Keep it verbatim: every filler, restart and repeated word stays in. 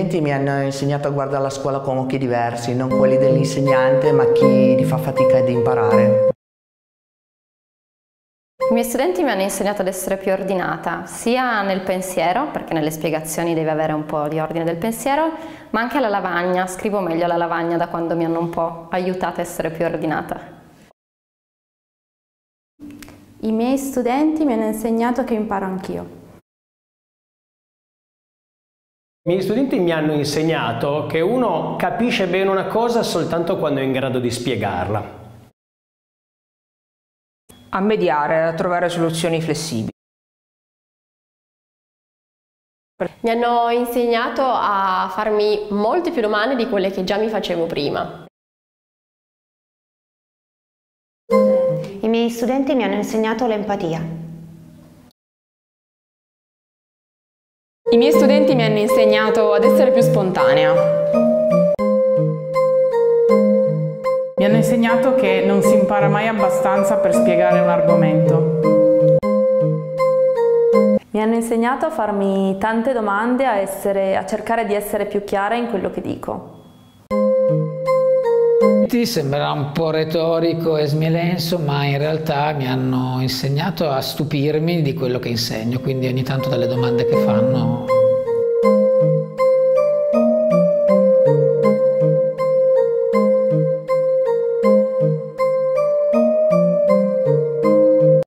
studenti mi hanno insegnato a guardare la scuola con occhi diversi, non quelli dell'insegnante, ma chi li fa fatica ad imparare. I miei studenti mi hanno insegnato ad essere più ordinata, sia nel pensiero, perché nelle spiegazioni devi avere un po' di ordine del pensiero, ma anche alla lavagna. Scrivo meglio alla lavagna da quando mi hanno un po' aiutata a essere più ordinata. I miei studenti mi hanno insegnato che imparo anch'io. I miei studenti mi hanno insegnato che uno capisce bene una cosa soltanto quando è in grado di spiegarla. A mediare, a trovare soluzioni flessibili. Mi hanno insegnato a farmi molte più domande di quelle che già mi facevo prima. I miei studenti mi hanno insegnato l'empatia. I miei studenti mi hanno insegnato ad essere più spontanea. Mi hanno insegnato che non si impara mai abbastanza per spiegare un argomento. Mi hanno insegnato a farmi tante domande, a, essere, a cercare di essere più chiara in quello che dico. Sembra un po' retorico e smelenso, ma in realtà mi hanno insegnato a stupirmi di quello che insegno, quindi ogni tanto dalle domande che fanno